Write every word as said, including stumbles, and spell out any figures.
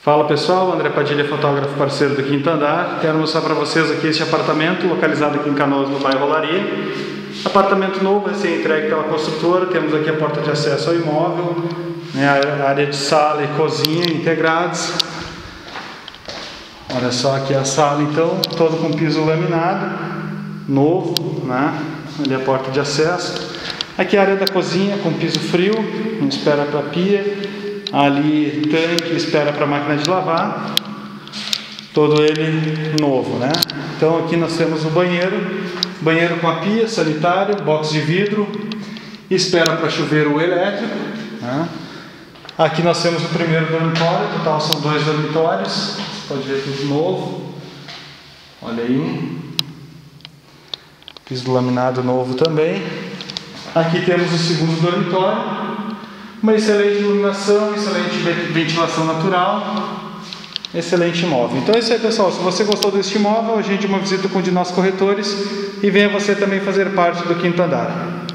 Fala pessoal, André Padilha, fotógrafo parceiro do Quinto Andar. Quero mostrar para vocês aqui este apartamento localizado aqui em Canoas, no bairro Olaria. Apartamento novo, recém-entregue pela construtora. Temos aqui a porta de acesso ao imóvel, né, a área de sala e cozinha integrados. Olha só aqui a sala então, todo com piso laminado, novo, né? Ali a porta de acesso. Aqui a área da cozinha com piso frio, espera para pia. Ali tanque, espera para máquina de lavar, todo ele novo, né? Então aqui nós temos o banheiro, banheiro com a pia, sanitário, box de vidro, espera para chuveiro elétrico, né? Aqui nós temos o primeiro dormitório, total são dois dormitórios, você pode ver tudo novo, olha aí, piso laminado novo também. Aqui temos o segundo dormitório. Uma excelente iluminação, excelente ventilação natural, excelente imóvel. Então é isso aí pessoal, se você gostou deste imóvel, agende uma visita com um de nossos corretores e venha você também fazer parte do Quinto Andar.